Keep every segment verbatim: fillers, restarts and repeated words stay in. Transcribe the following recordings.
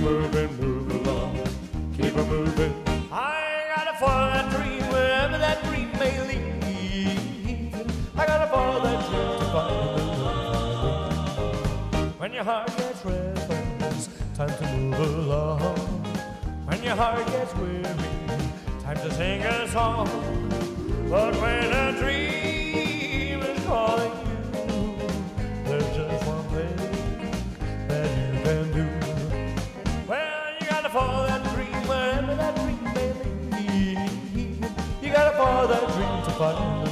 moving, move along, keep a moving. I gotta follow that dream wherever that dream may lead. I gotta follow that dream to find the love. When your heart gets restless, time to move along. When your heart gets weary, time to sing a song. But when a dream is calling you, there's just one thing that you can do. Well, you gotta follow that dream wherever that dream may lead. You gotta follow that dream to find the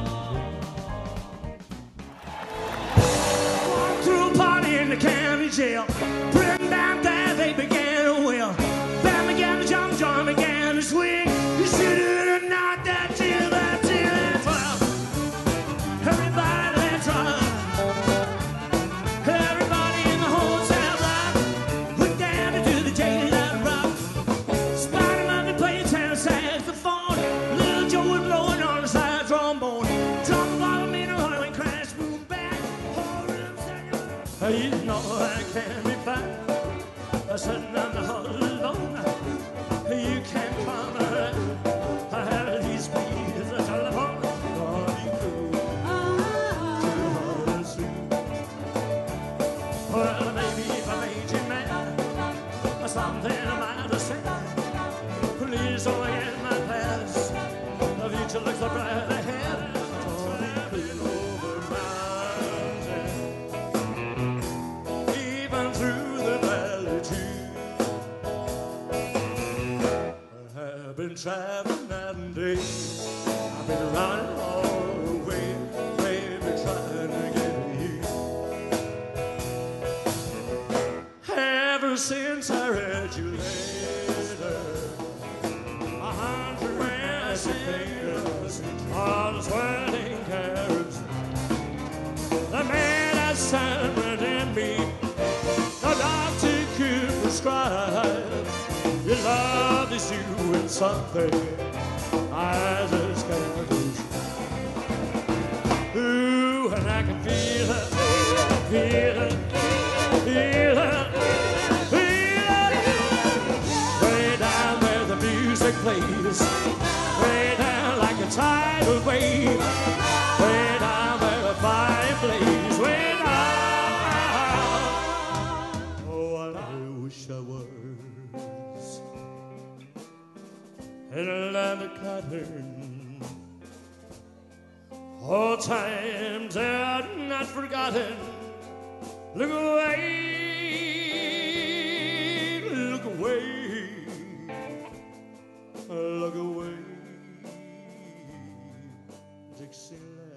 love. Walked through a party in the county jail. Bring down there, they began to wail. Band began to jump, John began to swing. You should have knocked that till that till that twelve. Everybody that's right. Everybody in the hotel block went down into the jail that rock. Spider-Man playing tenor saxophone. Little Joe was blowing on the side trombone. Drum bottom in a oil and crash, boom back. You know I can't be found. Sitting on the hall alone. You can't come around. I had these beats the telephone. Thought you could too hard to sleep. Well, maybe if I made you mad, or something I might have said. Please don't forget my past. The future looks so bright ahead. Been traveling night and day. I've been running all the way, baby, trying to get you. Ever since I read you later, a hundred massive fingers on sweating carrots. The man that sat within me, the doctor could prescribe. Your love is doing something I just can't lose. Ooh, and I can feel it, feel it, feel it, feel it. Way down where the music plays, way down like a tidal wave, way down where the fire blaze, way down. Oh, I wish I was in a land of cotton. All times are not forgotten. Look away, look away, look away, Dixieland.